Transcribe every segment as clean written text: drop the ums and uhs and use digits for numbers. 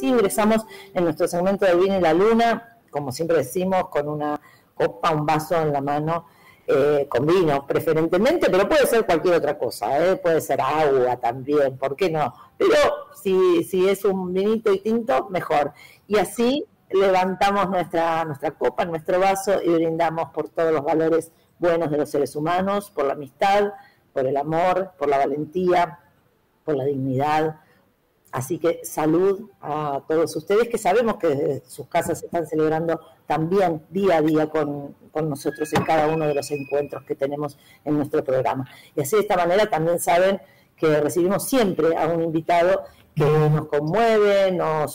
así ingresamos en nuestro segmento de Vino y la Luna, como siempre decimos, con una copa, un vaso en la mano, con vino preferentemente, pero puede ser cualquier otra cosa, puede ser agua también, ¿por qué no? Pero si es un vinito y tinto, mejor. Y así levantamos nuestra copa, nuestro vaso y brindamos por todos los valores buenos de los seres humanos, por la amistad, por el amor, por la valentía, por la dignidad. Así que salud a todos ustedes, que sabemos que desde sus casas se están celebrando también día a día con nosotros en cada uno de los encuentros que tenemos en nuestro programa. Y así de esta manera también saben que recibimos siempre a un invitado que nos conmueve,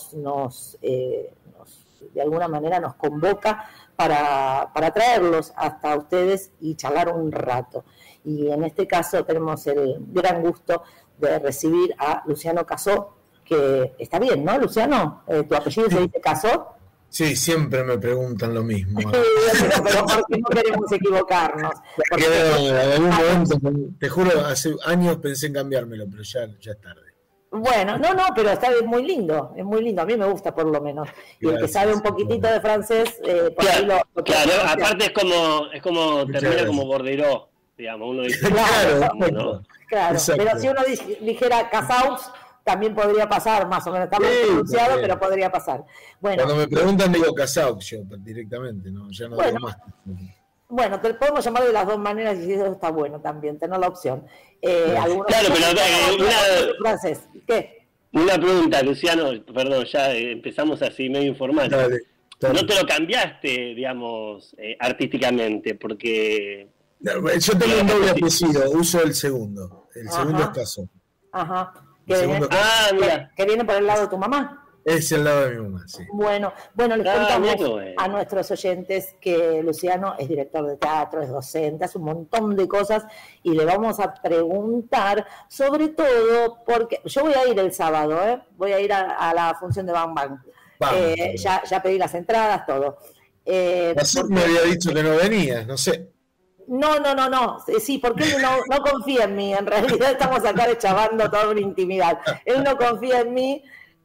de alguna manera nos convoca para traerlos hasta ustedes y charlar un rato. Y en este caso tenemos el gran gusto de recibir a Luciano Casó, que está bien, ¿no, Luciano? ¿Tu apellido se dice Casó? Sí, siempre me preguntan lo mismo. Pero porque no queremos equivocarnos. Porque en algún momento, te juro, hace años pensé en cambiármelo, pero ya es tarde. Bueno, no, pero es muy lindo, a mí me gusta por lo menos. Y el que sabe un poquitito de francés, por ahí lo claro, aparte es como termina como Bordereau, digamos, uno dice. Claro, pero si uno dijera Casaux, también podría pasar, más o menos, está mal pronunciado, pero podría pasar. Bueno, cuando me preguntan digo Casaux yo directamente, ¿no? Ya no digo más. Bueno, te podemos llamar de las dos maneras y eso está bueno también, tener la opción. Claro, pero francés. ¿Qué? Una pregunta, Luciano, perdón, ya empezamos así medio informal. Dale. ¿No te lo cambiaste, digamos, artísticamente? Porque... Yo tengo un doble apellido, uso el segundo. El segundo es Casó. Ajá. Mira. Que viene por el lado de tu mamá. Es el lado de mi mamá, sí. Bueno, les contamos a nuestros oyentes que Luciano es director de teatro, es docente, hace un montón de cosas y le vamos a preguntar, sobre todo, porque yo voy a ir el sábado, voy a ir a la función de Bang Bang. Ya pedí las entradas, todo. Me había dicho que no venías, no sé. No. Sí, porque él no confía en mí. En realidad estamos acá chavando toda una intimidad. Él no confía en mí.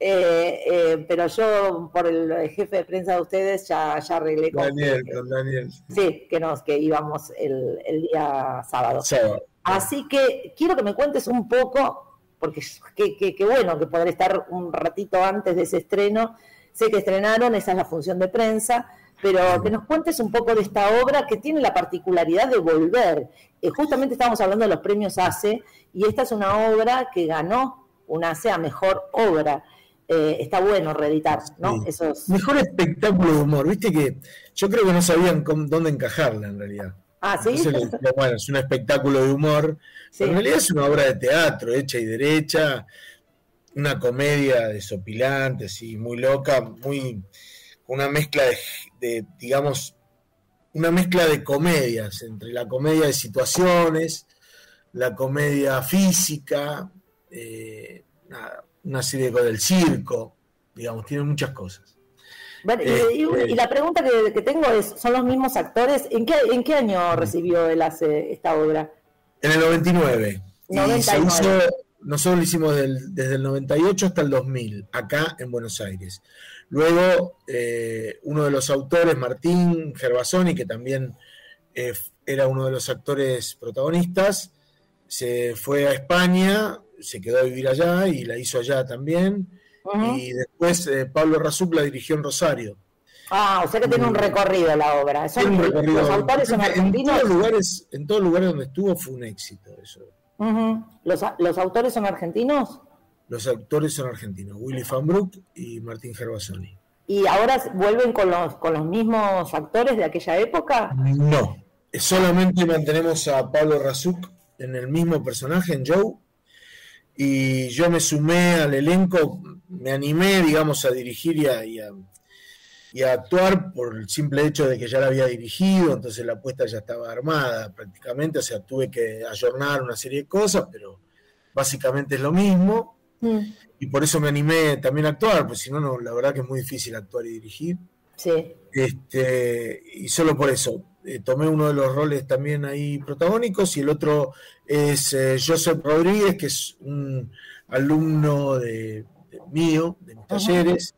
Pero yo por el jefe de prensa de ustedes ya arreglé con Daniel. Sí, que íbamos el día sábado. Así que quiero que me cuentes un poco, porque qué bueno que poder estar un ratito antes de ese estreno. Sé que estrenaron, esa es la función de prensa, pero que nos cuentes un poco de esta obra que tiene la particularidad de volver. Justamente estábamos hablando de los premios ACE, y esta es una obra que ganó un ACE a Mejor Obra. Está bueno reeditar, ¿no? Sí. Mejor espectáculo de humor, viste que yo creo que no sabían dónde encajarla en realidad. ¿Sí? Entonces, bueno, es un espectáculo de humor, pero en realidad es una obra de teatro hecha y derecha, una comedia desopilante, así, muy loca, una mezcla digamos, una mezcla de comedias, entre la comedia de situaciones, la comedia física, una serie del circo, digamos, tiene muchas cosas. Bueno, y la pregunta que tengo es, ¿son los mismos actores? ¿En qué año recibió él esta obra? En el 99. Nosotros lo hicimos desde el 98 hasta el 2000, acá en Buenos Aires. Luego, uno de los autores, Martín Gervasoni, que también era uno de los actores protagonistas, se fue a España, se quedó a vivir allá y la hizo allá también. Y después Pablo Razuc la dirigió en Rosario. O sea que tiene un recorrido la obra. ¿Los autores son argentinos? En todos los lugares donde estuvo fue un éxito eso. ¿Los autores son argentinos? Los autores son argentinos, Willy Fanbrook y Martín Gervasoni. ¿Y ahora vuelven con los mismos actores de aquella época? No, solamente mantenemos a Pablo Razuc en el mismo personaje, en Joe, y yo me sumé al elenco, me animé, digamos, a dirigir y a actuar por el simple hecho de que ya la había dirigido, entonces la apuesta ya estaba armada prácticamente, o sea, tuve que ayornar una serie de cosas, pero básicamente es lo mismo, y por eso me animé también a actuar, pues si no, la verdad que es muy difícil actuar y dirigir. Sí. Y solo por eso tomé uno de los roles también ahí protagónicos, y el otro es Joseph Rodríguez, que es un alumno de mío, de mis talleres.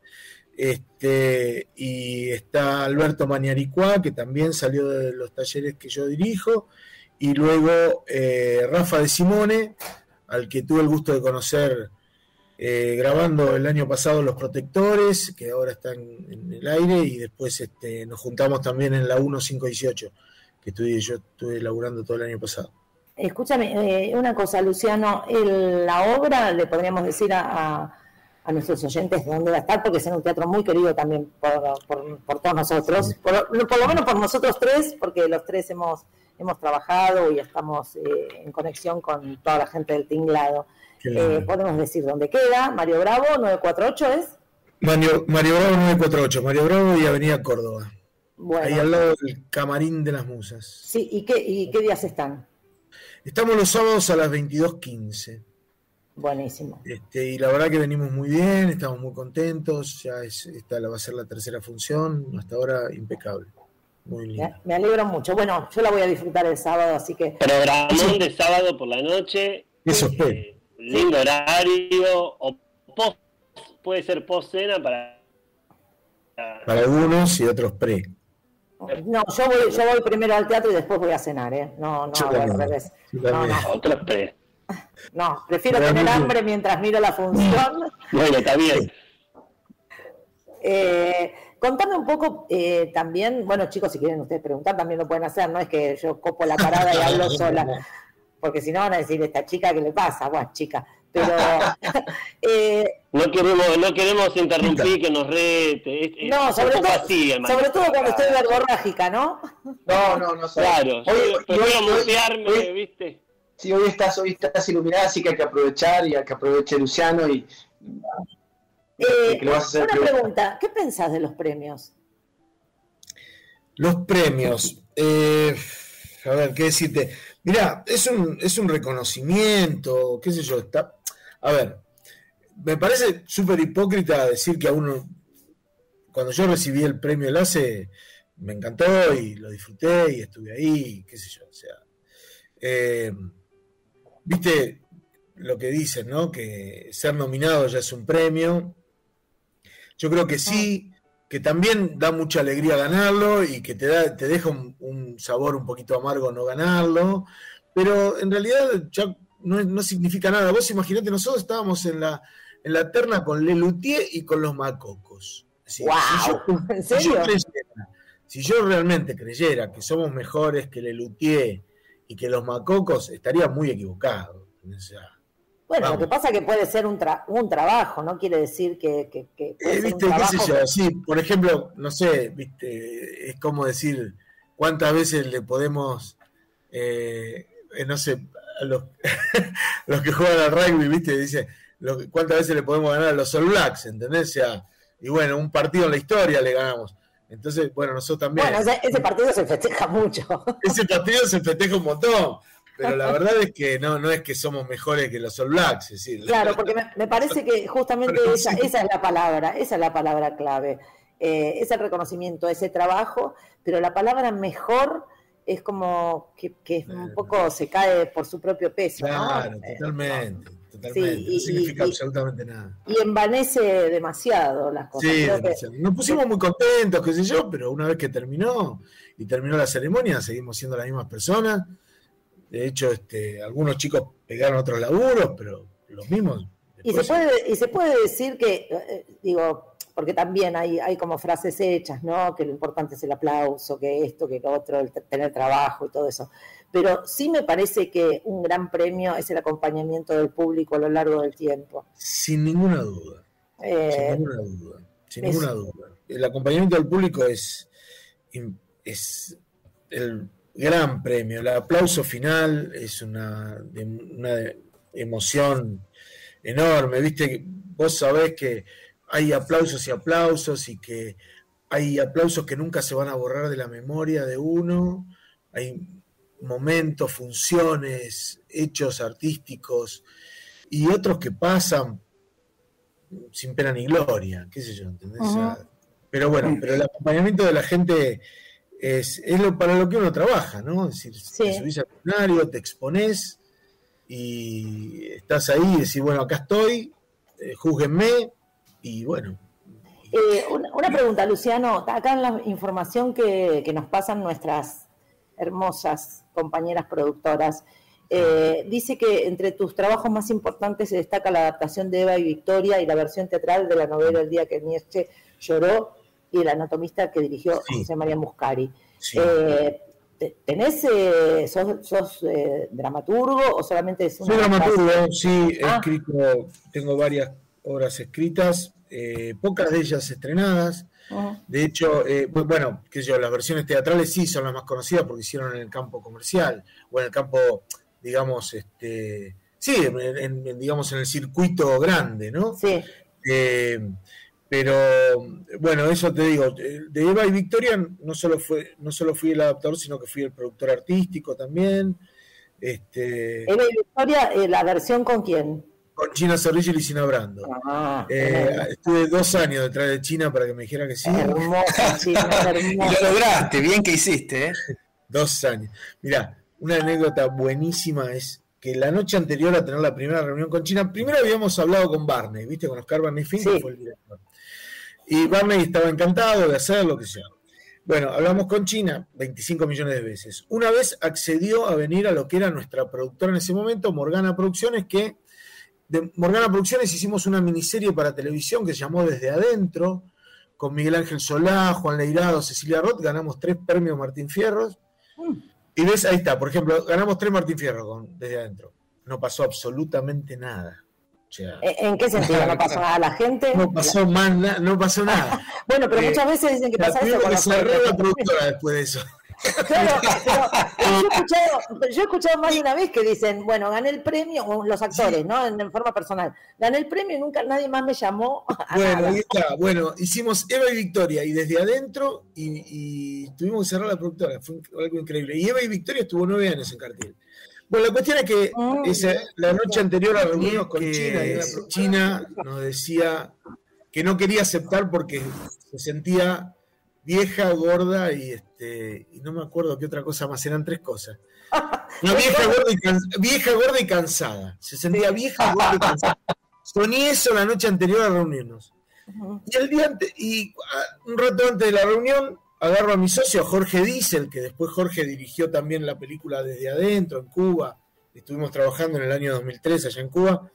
Y está Alberto Mañaricua, que también salió de los talleres que yo dirijo, y luego Rafa de Simone, al que tuve el gusto de conocer grabando el año pasado Los Protectores, que ahora están en el aire, y después nos juntamos también en la 1518, que yo estuve laburando todo el año pasado. Escúchame, una cosa, Luciano, la obra, le podríamos decir a nuestros oyentes de dónde va a estar, porque es en un teatro muy querido también por todos nosotros, por lo menos por nosotros tres, porque los tres hemos trabajado y estamos en conexión con toda la gente del Tinglado. Podemos decir dónde queda. Mario Bravo, 948 es. Mario Bravo 948, Mario Bravo y Avenida Córdoba. Bueno. Ahí al lado del Camarín de las Musas. Sí, ¿y qué días están? Estamos los sábados a las 22:15. Buenísimo. Y la verdad que venimos muy bien, estamos muy contentos, ya esta va a ser la tercera función, hasta ahora impecable. Muy lindo. Me alegro mucho. Bueno, yo la voy a disfrutar el sábado, así que... Programón de sábado por la noche. Eso espero. Lindo horario, o puede ser post-cena para algunos y otros pre. No, yo voy primero al teatro y después voy a cenar, ¿eh? No, al revés. Otros pre. No, prefiero tener hambre mientras miro la función. Bueno, está bien. Contame un poco también, bueno chicos, si quieren ustedes preguntar también lo pueden hacer, no es que yo copo la parada y hablo sola, porque si no van a decir, esta chica, ¿qué le pasa? Bueno, chica, pero... no queremos interrumpir, que nos rete. No, sobre todo cuando estoy verborrágica, ¿no? No. Claro, prefiero mutearme, ¿viste? Sí, hoy estás iluminada, así que hay que aprovechar y hay que aproveche Luciano y que lo vas a hacer. Una pregunta, ¿qué pensás de los premios? Los premios, a ver, ¿qué decirte? Mirá, es un reconocimiento, qué sé yo, a ver, me parece súper hipócrita decir que a uno, cuando yo recibí el premio LACE, me encantó y lo disfruté y estuve ahí, qué sé yo, o sea... viste lo que dicen, ¿no? Que ser nominado ya es un premio. Yo creo que sí, que también da mucha alegría ganarlo y que te deja un sabor un poquito amargo no ganarlo, pero en realidad ya no significa nada. Vos imaginate, nosotros estábamos en la terna con Lelutier y con los Macocos. ¡Wow! ¿En serio? Si yo realmente creyera que somos mejores que Lelutier y que los Macocos, estaría muy equivocado. O sea, bueno, vamos. Lo que pasa es que puede ser un trabajo, no quiere decir que puede ser ¿viste? un trabajo. ¿Qué sé yo? Sí, por ejemplo, no sé, ¿viste? Es como decir cuántas veces le podemos, no sé, a los que juegan al rugby, ¿viste? Dice, cuántas veces le podemos ganar a los All Blacks, ¿entendés? O sea, y bueno, un partido en la historia le ganamos. Entonces, bueno, nosotros también. Bueno, ese partido se festeja mucho. Ese partido se festeja un montón, pero la verdad es que no es que somos mejores que los All Blacks. Es decir, claro, porque me parece que justamente esa es la palabra clave. Es el reconocimiento, ese trabajo, pero la palabra mejor es como que un poco se cae por su propio peso. Claro, ¿no? Totalmente. Sí, no significa absolutamente nada. Y envanece demasiado las cosas. Sí, demasiado. Nos pusimos muy contentos, qué sé yo, pero una vez que terminó la ceremonia, seguimos siendo las mismas personas. De hecho, algunos chicos pegaron otros laburos, pero los mismos. Después... Y se puede decir que, digo, porque también hay como frases hechas, ¿no? Que lo importante es el aplauso, que esto, que lo otro, el tener trabajo y todo eso. Pero sí me parece que un gran premio es el acompañamiento del público a lo largo del tiempo. Sin ninguna duda. Sin ninguna duda. El acompañamiento del público es el gran premio. El aplauso final es una emoción enorme. Viste, vos sabés que hay aplausos y aplausos y que hay aplausos que nunca se van a borrar de la memoria de uno. Hay momentos, funciones, hechos artísticos y otros que pasan sin pena ni gloria, qué sé yo, ¿entendés? O sea, pero bueno, pero el acompañamiento de la gente es para lo que uno trabaja, ¿no? Es decir, te subís al escenario, te exponés y estás ahí y decís, bueno, acá estoy, júzguenme, y bueno. Una pregunta, Luciano. Acá en la información que nos pasan nuestras hermosas compañeras productoras, dice que entre tus trabajos más importantes se destaca la adaptación de Eva y Victoria y la versión teatral de la novela El día que Nietzsche lloró y El anatomista que dirigió José María Muscari. Sí. ¿Sos dramaturgo o solamente es una... Soy dramaturgo, sí, he escrito, tengo varias obras escritas, pocas de ellas estrenadas. De hecho, bueno, qué sé yo, las versiones teatrales sí son las más conocidas porque hicieron en el campo comercial o en el campo, digamos, digamos en el circuito grande, ¿no? Sí. Pero bueno, eso te digo, de Eva y Victoria no solo fui el adaptador, sino que fui el productor artístico también. Eva y Victoria, ¿la versión con quién? Con China Zorrilla y Lucina Brando. Estuve 2 años detrás de China para que me dijera que sí. Hermosa, China, hermosa. Y lo lograste, bien que hiciste, 2 años. Mirá, una anécdota buenísima es que la noche anterior a tener la primera reunión con China, primero habíamos hablado con Barney, ¿viste? Con Oscar Barney Fink, que fue el director. Y Barney estaba encantado de hacer lo que sea. Bueno, hablamos con China 25 millones de veces. Una vez accedió a venir a lo que era nuestra productora en ese momento, Morgana Producciones, que de Morgana Producciones hicimos una miniserie para televisión que se llamó Desde Adentro, con Miguel Ángel Solá, Juan Leirado, Cecilia Roth, ganamos 3 premios Martín Fierros. Y ves, ahí está, por ejemplo, ganamos 3 Martín Fierro con Desde Adentro. No pasó absolutamente nada. O sea, ¿en qué sentido? ¿No pasó nada a la gente? No pasó no pasó nada. Bueno, pero muchas veces dicen que pasa eso con los la productora después de eso. Claro, pero yo he escuchado más de una vez que dicen, bueno, gané el premio, los actores, ¿no? En forma personal. Gané el premio y nunca nadie más me llamó. Bueno, ahí está. Bueno, hicimos Eva y Victoria y Desde Adentro y tuvimos que cerrar la productora. Fue algo increíble. Y Eva y Victoria estuvo 9 años en cartel. Bueno, la cuestión es que la noche anterior a reunirnos con China, y China nos decía que no quería aceptar porque se sentía vieja, gorda y no me acuerdo qué otra cosa más, eran 3 cosas. No, vieja, gorda y cansada. Se sentía vieja, gorda y cansada. Soñé eso la noche anterior a reunirnos. Y el día un rato antes de la reunión, agarro a mi socio, a Jorge Diesel, que después Jorge dirigió también la película Desde Adentro, en Cuba. Estuvimos trabajando en el año 2003 allá en Cuba,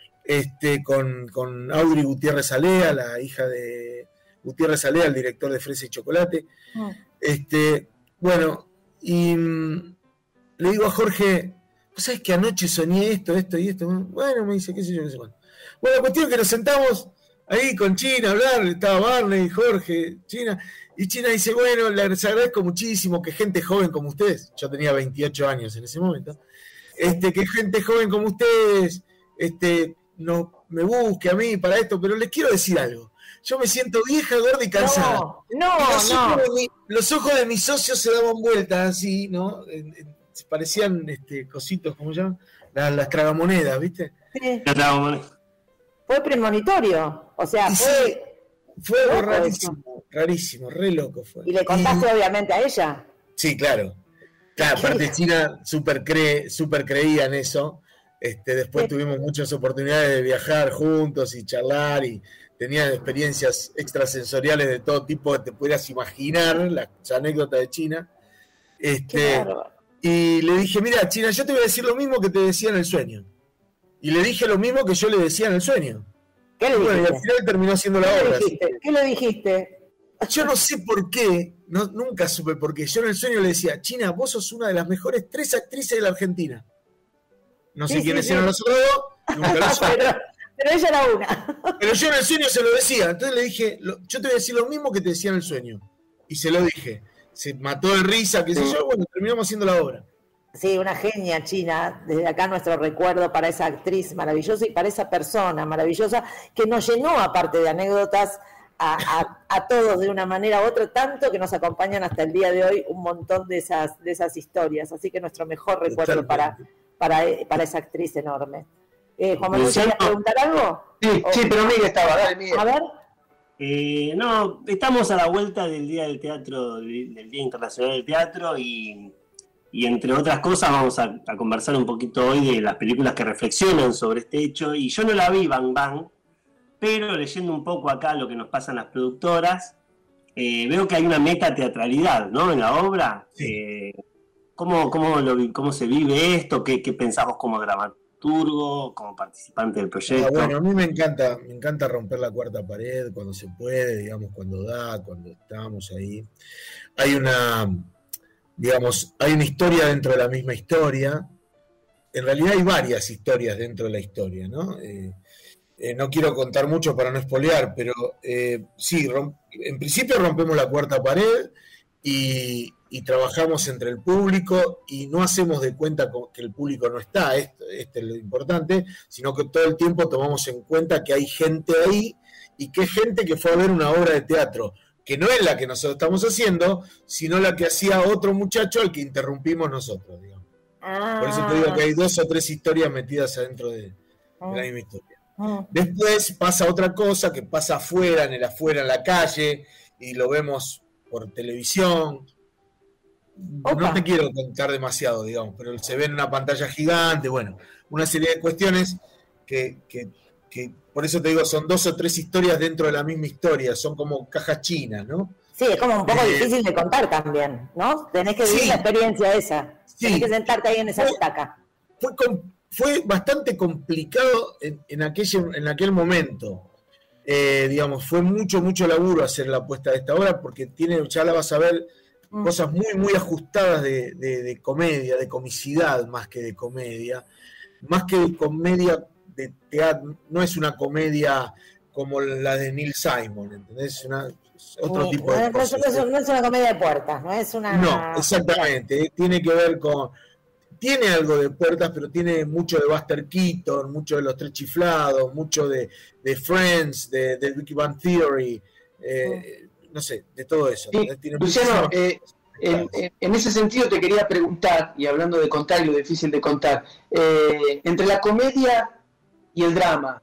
con Audrey Gutiérrez Alea, la hija de Gutiérrez Alea, el director de Fresa y Chocolate. Bueno, y le digo a Jorge, ¿vos sabés que anoche soñé esto y esto? Bueno, me dice, qué sé yo, qué sé cuándo. Bueno, la cuestión es que nos sentamos ahí con China a hablar, estaba Barney, Jorge, China, y China dice, bueno, les agradezco muchísimo que gente joven como ustedes, yo tenía 28 años en ese momento, que gente joven como ustedes no me busque a mí para esto, pero les quiero decir algo. Yo me siento vieja, gorda y cansada. Los ojos de mis socios se daban vueltas así, ¿no? Parecían cositos, ¿cómo se llaman? Las tragamonedas, ¿viste? Sí. Fue premonitorio. O sea, fue algo rarísimo, re loco fue. ¿Y le contaste obviamente a ella? Sí, claro. Aparte China súper creía en eso. Después tuvimos muchas oportunidades de viajar juntos y charlar y tenían experiencias extrasensoriales de todo tipo que te pudieras imaginar, la anécdota de China. Y le dije, mira, China, yo te voy a decir lo mismo que te decía en el sueño. Y le dije lo mismo que yo le decía en el sueño. ¿Qué le dijiste? Y al final terminó haciendo la obra. ¿Qué le dijiste? Yo no sé por qué, nunca supe por qué. Yo en el sueño le decía, China, vos sos una de las mejores 3 actrices de la Argentina. No sé quiénes eran los otros 2, nunca lo supe. Pero ella era una. Pero yo en el sueño se lo decía. Entonces le dije, yo te voy a decir lo mismo que te decía en el sueño. Y se lo dije. Se mató de risa, qué sé yo. Bueno, terminamos haciendo la obra. Sí, una genia, China. Desde acá nuestro recuerdo para esa actriz maravillosa y para esa persona maravillosa que nos llenó, aparte de anécdotas, a todos de una manera u otra, tanto que nos acompañan hasta el día de hoy un montón de esas historias. Así que nuestro mejor recuerdo para esa actriz enorme. Juan Manuel, ¿querías preguntar algo? Sí, pero Miguel estaba, dale, Miguel. A ver. No, estamos a la vuelta del Día del Teatro, del Día Internacional del Teatro y entre otras cosas vamos a conversar un poquito hoy de las películas que reflexionan sobre este hecho. Y yo no la vi, Bang Bang, pero leyendo un poco acá lo que nos pasan las productoras, veo que hay una metateatralidad, ¿no? En la obra. Sí. ¿Cómo se vive esto? ¿Qué pensamos como dramaturgo, como participante del proyecto? Bueno, a mí me encanta romper la cuarta pared cuando se puede, digamos, cuando estamos ahí. Hay una historia dentro de la misma historia. En realidad hay varias historias dentro de la historia, ¿no? No quiero contar mucho para no espolear, pero sí, en principio rompemos la cuarta pared y trabajamos entre el público y no hacemos de cuenta que el público no está, este es lo importante, sino que todo el tiempo tomamos en cuenta que hay gente ahí y que es gente que fue a ver una obra de teatro, que no es la que nosotros estamos haciendo, sino la que hacía otro muchacho al que interrumpimos nosotros, digamos. Por eso te digo que hay 2 o 3 historias metidas adentro de la misma historia. Después pasa otra cosa que pasa afuera, en la calle, y lo vemos por televisión. No te quiero contar demasiado, digamos, pero se ve en una pantalla gigante, bueno, una serie de cuestiones que por eso te digo, son 2 o 3 historias dentro de la misma historia, son como cajas chinas, ¿no? Sí, es como un poco difícil de contar también, ¿no? Tenés que vivir la experiencia esa, tenés que sentarte ahí en esa butaca. Fue bastante complicado en aquel momento. Digamos, fue mucho laburo hacer la apuesta de esta obra porque ya la vas a ver cosas muy ajustadas de comedia, de comicidad más que de comedia de teatro. No es una comedia como la de Neil Simon, ¿entendés? Es otro tipo de cosas. No es una comedia de puertas, no es una... No, exactamente, tiene que ver con... Tiene algo de puertas, pero tiene mucho de Buster Keaton, mucho de Los Tres Chiflados, mucho de Friends, de Big Bang Theory, no sé, de todo eso. Sí, Luciano, en ese sentido te quería preguntar, y hablando de contar y lo difícil de contar, entre la comedia y el drama,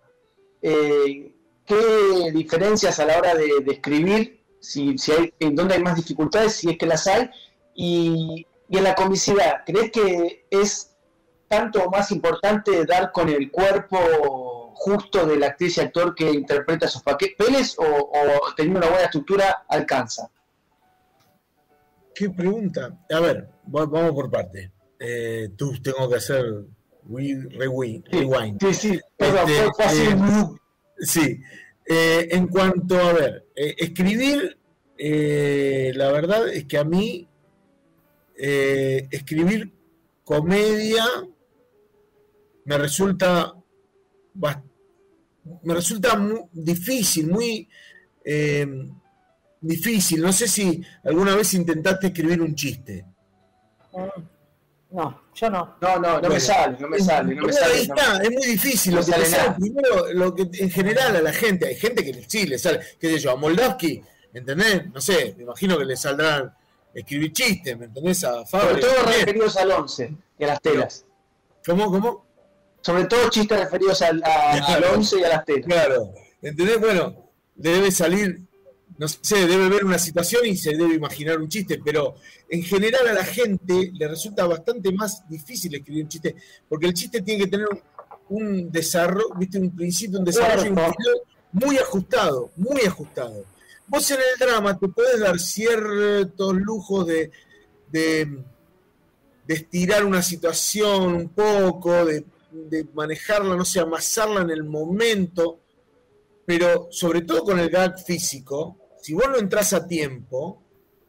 ¿qué diferencias a la hora de escribir, si hay, en dónde hay más dificultades, si es que las hay, y en la comicidad, ¿crees que es tanto o más importante dar con el cuerpo justo de la actriz y actor que interpreta esos papeles o teniendo una buena estructura alcanza? ¿Qué pregunta? A ver, vamos por parte. Tengo que hacer rewind. Sí, perdón, fue así. Sí. En cuanto a ver, escribir, la verdad es que a mí escribir comedia me resulta muy difícil, muy difícil. No sé si alguna vez intentaste escribir un chiste. No, yo no. No me sale. Ahí está, es muy difícil. Lo que te sale primero, lo que en general a la gente, hay gente que sí le sale, qué sé yo, a Moldavsky, ¿entendés? No sé, me imagino que le saldrán escribir chistes, ¿me entendés? A Fabre. Sobre todo referidos al 11 y a las telas. ¿Cómo? Sobre todo chistes referidos al 11 y a las telas. Claro, ¿entendés? Bueno, debe salir, no sé, debe ver una situación y se debe imaginar un chiste, pero en general a la gente le resulta bastante más difícil escribir un chiste, porque el chiste tiene que tener un desarrollo, ¿viste? Un principio, un desarrollo y un final muy ajustado. Vos en el drama te podés dar ciertos lujos de estirar una situación un poco, de manejarla, no sé, amasarla en el momento, pero sobre todo con el gag físico, si vos no entrás a tiempo,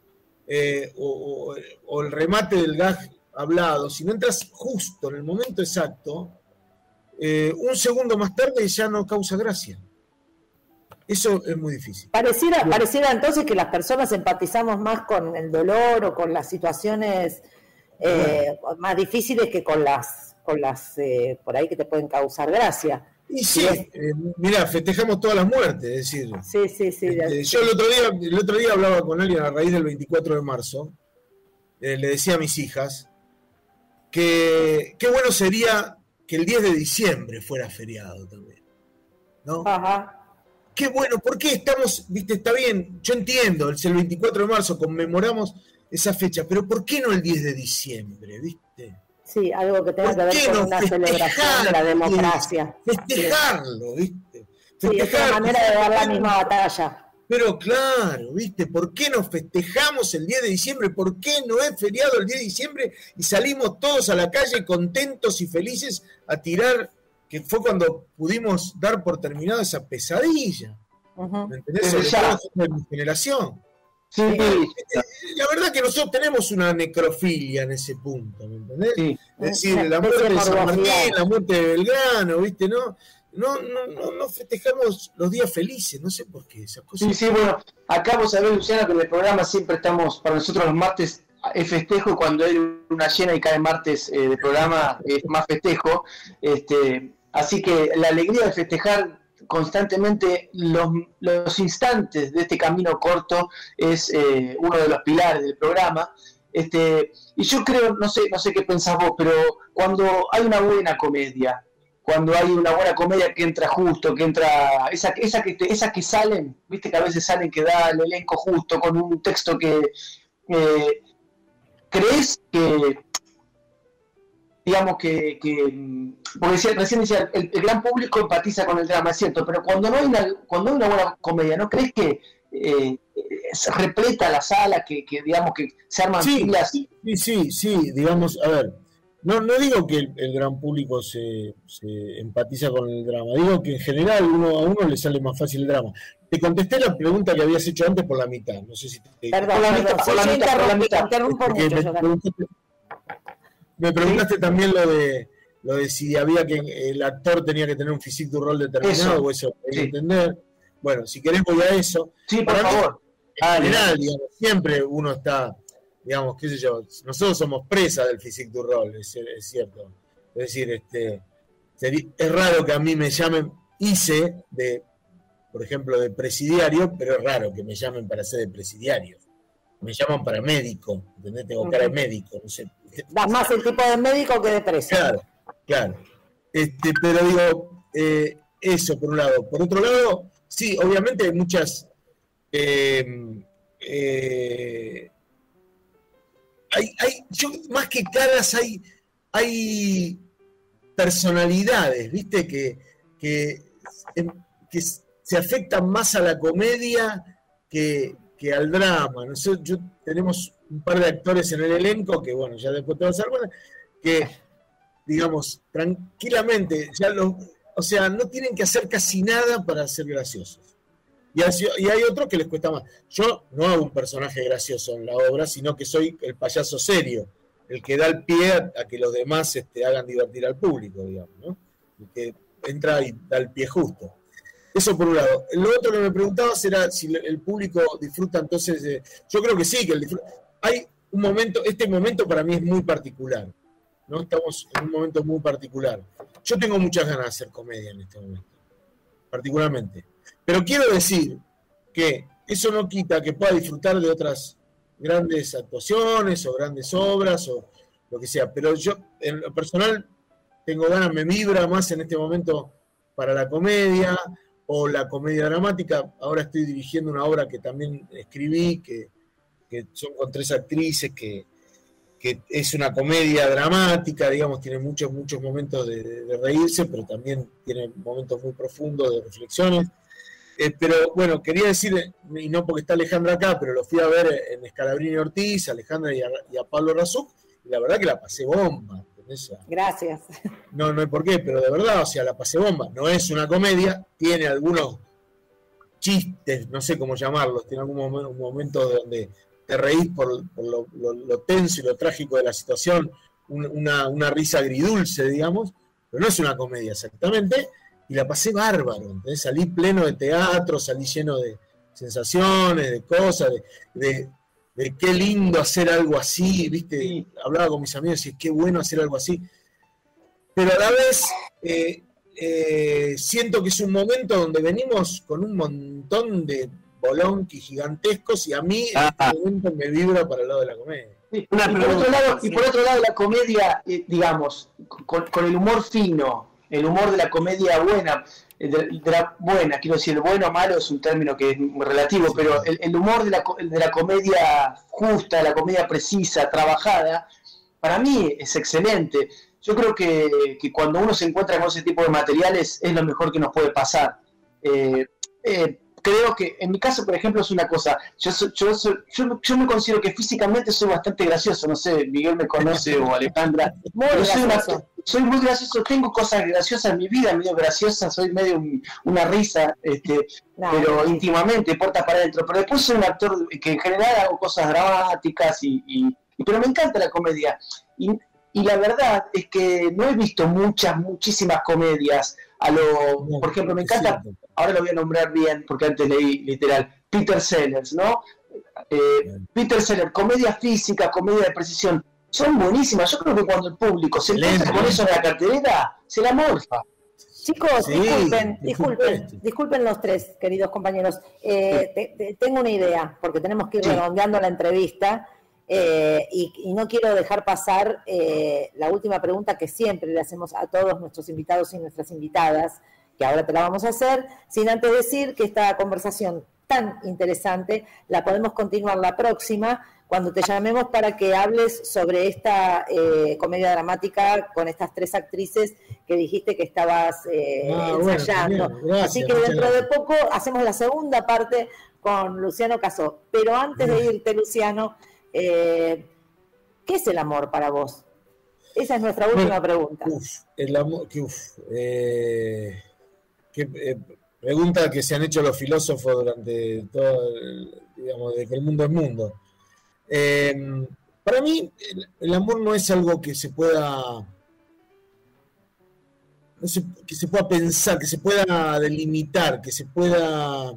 o el remate del gag hablado, si no entras justo en el momento exacto, un segundo más tarde ya no causa gracia. Eso es muy difícil. Pareciera entonces que las personas empatizamos más con el dolor o con las situaciones más difíciles que con las por ahí que te pueden causar gracia. Y sí, mirá, festejamos todas las muertes, es decir. Sí. Yo el otro día hablaba con alguien a raíz del 24 de marzo, le decía a mis hijas que qué bueno sería que el 10 de diciembre fuera feriado también, ¿no? Ajá. Qué bueno, ¿por qué estamos, viste, está bien, yo entiendo, es el 24 de marzo, conmemoramos esa fecha, pero ¿por qué no el 10 de diciembre, viste? Sí, algo que tenga que ver con una celebración de la democracia. Festejarlo, ¿viste? Sí, es una manera de dar la misma batalla. Pero claro, ¿viste? ¿Por qué nos festejamos el 10 de diciembre? ¿Por qué no es feriado el 10 de diciembre y salimos todos a la calle contentos y felices a tirar, que fue cuando pudimos dar por terminada esa pesadilla? ¿Me entendés? Sobre todo de mi generación. Sí. La verdad que nosotros tenemos una necrofilia en ese punto, ¿me entendés? Sí. Es decir, la muerte de San Martín, la muerte de Belgrano, ¿viste? No festejamos los días felices, no sé por qué esas cosas. Sí, bueno, acá vos sabés, Luciano, que en el programa siempre estamos, para nosotros los martes es festejo, y cuando hay una llena y cae martes de programa es más festejo, así que la alegría de festejar constantemente los instantes de este camino corto es uno de los pilares del programa. Y yo creo, no sé qué pensás vos, pero cuando hay una buena comedia, cuando hay una buena comedia que entra justo, que entra esas que salen, viste que a veces salen, que da el elenco justo con un texto que crees que, digamos que porque recién decía, el gran público empatiza con el drama, es cierto, pero cuando hay una buena comedia, ¿no crees que se repleta la sala, que digamos que se arman filas? Sí, digamos, a ver. No digo que el gran público se empatiza con el drama, digo que en general a uno le sale más fácil el drama. Te contesté la pregunta que habías hecho antes por la mitad, no sé si te... Perdón, por la mitad. Interrumpo mucho. Me preguntaste también lo de si había que el actor tenía que tener un physique du rol determinado, o eso hay que entender. Bueno, si querés voy a eso. Sí, por favor. En general, digamos, siempre uno está... digamos, qué sé yo, nosotros somos presa del physique du rol, es cierto. Es decir, es raro que a mí me llamen, por ejemplo, de presidiario, pero es raro que me llamen para ser de presidiario. Me llaman para médico, ¿entendés? Tengo cara de médico, no sé. Das más el tipo de médico que de preso. Claro. Pero digo, eso por un lado. Por otro lado, sí, obviamente hay muchas... más que caras hay personalidades, ¿viste? Que se afectan más a la comedia que al drama. Nosotros tenemos un par de actores en el elenco que, bueno, ya después te vas a dar cuenta, que, digamos, tranquilamente, o sea, no tienen que hacer casi nada para ser graciosos. Y hay otros que les cuesta más. Yo no hago un personaje gracioso en la obra, sino que soy el payaso serio, el que da el pie a que los demás hagan divertir al público, digamos, ¿no? El que entra y da el pie justo. Eso por un lado. Lo otro que me preguntabas era si el público disfruta entonces... yo creo que sí, que hay un momento, este momento para mí es muy particular, ¿no? Estamos en un momento muy particular. Yo tengo muchas ganas de hacer comedia en este momento, particularmente. Pero quiero decir que eso no quita que pueda disfrutar de otras grandes actuaciones o grandes obras o lo que sea. Pero yo, en lo personal, tengo ganas, me vibra más en este momento para la comedia o la comedia dramática. Ahora estoy dirigiendo una obra que también escribí, que son con 3 actrices, que es una comedia dramática, digamos, tiene muchos momentos de reírse, pero también tiene momentos muy profundos de reflexiones. Pero bueno, quería decir, y no porque está Alejandra acá, pero lo fui a ver en Scalabrini Ortiz, Alejandra y a Pablo Razuk, y la verdad que la pasé bomba. ¿Entendés? Gracias. No hay por qué, pero de verdad, o sea, la pasé bomba. No es una comedia, tiene algunos chistes, no sé cómo llamarlos, tiene algún momento donde te reís por lo tenso y lo trágico de la situación, una risa agridulce, digamos, pero no es una comedia exactamente. Y la pasé bárbaro, ¿entendés? Salí pleno de teatro, salí lleno de sensaciones, de cosas, de qué lindo hacer algo así, ¿viste? Sí. Hablaba con mis amigos y qué bueno hacer algo así. Pero a la vez siento que es un momento donde venimos con un montón de bolonquis gigantescos y a mí en este momento me vibra para el lado de la comedia. Sí. Y por otro lado la comedia, digamos, con el humor fino, el humor de la comedia buena, quiero decir, el bueno o malo es un término que es relativo, sí, pero el humor de la comedia justa, de la comedia precisa, trabajada, para mí es excelente. Yo creo que cuando uno se encuentra con ese tipo de materiales es lo mejor que nos puede pasar. creo que en mi caso, por ejemplo, es una cosa, yo me considero que físicamente soy bastante gracioso, no sé, Miguel me conoce o Alejandra, pero soy muy gracioso, tengo cosas graciosas en mi vida, medio graciosa, soy medio una risa, pero íntimamente, puertas para adentro, pero después soy un actor que en general hago cosas dramáticas, pero me encanta la comedia, y la verdad es que no he visto muchísimas comedias. Por ejemplo, me encanta, ahora lo voy a nombrar bien porque antes leí literal, Peter Sellers, ¿no? Peter Sellers, comedia física, comedia de precisión, son buenísimas. Yo creo que cuando el público se encuentra con eso en la cartelera, se la morfa. Chicos, disculpen los tres, queridos compañeros. Tengo una idea, porque tenemos que ir redondeando la entrevista. Y no quiero dejar pasar la última pregunta que siempre le hacemos a todos nuestros invitados y nuestras invitadas, que ahora te la vamos a hacer, sin antes decir que esta conversación tan interesante la podemos continuar la próxima, cuando te llamemos para que hables sobre esta comedia dramática con estas tres actrices que dijiste que estabas ensayando. Bueno, gracias, así que dentro de poco hacemos la segunda parte con Luciano Cazó. Pero antes de irte, Luciano, ¿qué es el amor para vos? Esa es nuestra última pregunta. El amor, pregunta que se han hecho los filósofos durante todo, digamos, desde que el mundo es mundo. Para mí, el amor no es algo que se pueda, que se pueda pensar, que se pueda delimitar, que se pueda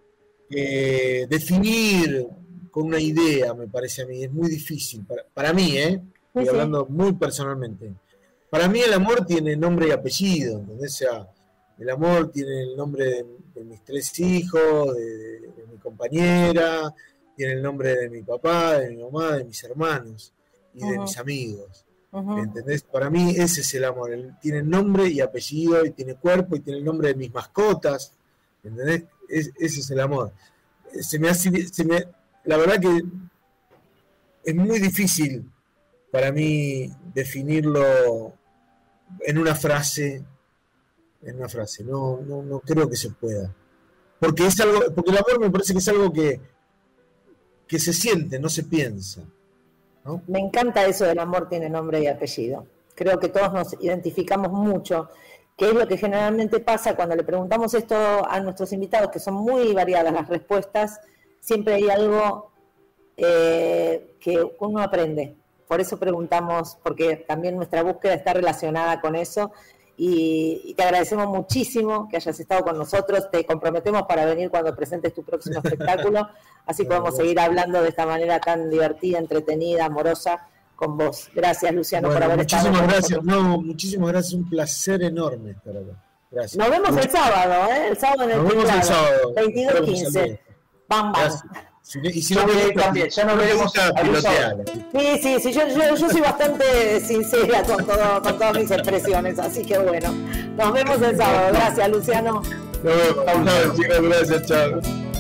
definir con una idea, me parece a mí. Es muy difícil. Para mí, estoy hablando muy personalmente. Para mí el amor tiene nombre y apellido, ¿entendés? O sea, el amor tiene el nombre de mis 3 hijos, de mi compañera, tiene el nombre de mi papá, de mi mamá, de mis hermanos y de mis amigos. ¿Entendés? Para mí ese es el amor. Tiene nombre y apellido, y tiene cuerpo, y tiene el nombre de mis mascotas. ¿Entendés? Ese es el amor. La verdad que es muy difícil para mí definirlo en una frase. No creo que se pueda. Porque el amor me parece que es algo que se siente, no se piensa, ¿no? Me encanta eso del amor tiene nombre y apellido. Creo que todos nos identificamos mucho, que es lo que generalmente pasa cuando le preguntamos esto a nuestros invitados, que son muy variadas las respuestas. Siempre hay algo que uno aprende. Por eso preguntamos, porque también nuestra búsqueda está relacionada con eso. Y te agradecemos muchísimo que hayas estado con nosotros. Te comprometemos para venir cuando presentes tu próximo espectáculo. Así podemos seguir hablando de esta manera tan divertida, entretenida, amorosa con vos. Gracias, Luciano, por haber estado con nosotros. Muchísimas gracias. Un placer enorme estar acá. Gracias. Nos vemos el sábado, el sábado en el Nos vemos el sábado. 22:15. Bam, bam. Y si no me también, ya nos veremos pilotear. Sí, yo soy bastante sincera con todas mis expresiones, así que bueno, nos vemos el sábado. Gracias, Luciano. Nos vemos, chicos, gracias, chao.